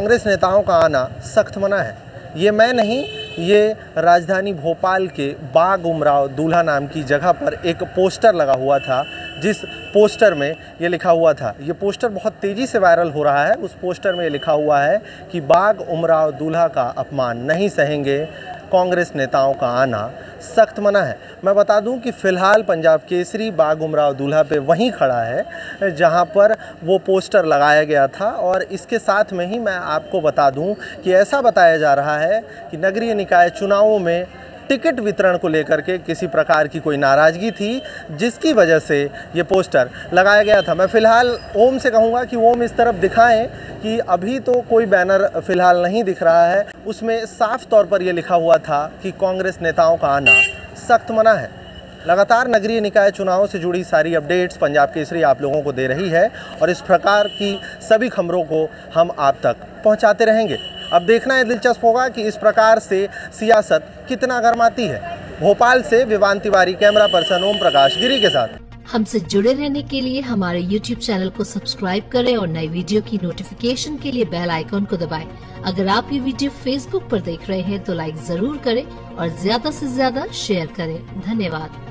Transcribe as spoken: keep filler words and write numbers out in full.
कांग्रेस नेताओं का आना सख्त मना है। ये मैं नहीं, ये राजधानी भोपाल के बाग उमराव दूल्हा नाम की जगह पर एक पोस्टर लगा हुआ था, जिस पोस्टर में ये लिखा हुआ था, ये पोस्टर बहुत तेज़ी से वायरल हो रहा है। उस पोस्टर में ये लिखा हुआ है कि बाग उमराव दूल्हा का अपमान नहीं सहेंगे, कांग्रेस नेताओं का आना सख्त मना है। मैं बता दूं कि फ़िलहाल पंजाब केसरी बाग उमराव दूल्हा पे वहीं खड़ा है जहां पर वो पोस्टर लगाया गया था। और इसके साथ में ही मैं आपको बता दूं कि ऐसा बताया जा रहा है कि नगरीय निकाय चुनावों में टिकट वितरण को लेकर के किसी प्रकार की कोई नाराज़गी थी, जिसकी वजह से ये पोस्टर लगाया गया था। मैं फ़िलहाल ओम से कहूँगा कि ओम इस तरफ दिखाएं कि अभी तो कोई बैनर फ़िलहाल नहीं दिख रहा है। उसमें साफ तौर पर यह लिखा हुआ था कि कांग्रेस नेताओं का आना सख्त मना है। लगातार नगरीय निकाय चुनावों से जुड़ी सारी अपडेट्स पंजाब केसरी आप लोगों को दे रही है और इस प्रकार की सभी खबरों को हम आप तक पहुंचाते रहेंगे। अब देखना है दिलचस्प होगा कि इस प्रकार से सियासत कितना गर्माती है। भोपाल से विवान तिवारी, कैमरा पर्सन ओम प्रकाश गिरी के साथ। हमसे जुड़े रहने के लिए हमारे यूट्यूब चैनल को सब्सक्राइब करें और नई वीडियो की नोटिफिकेशन के लिए बेल आइकॉन को दबाएं। अगर आप ये वीडियो फेसबुक पर देख रहे हैं तो लाइक जरूर करें और ज्यादा से ज्यादा शेयर करें। धन्यवाद।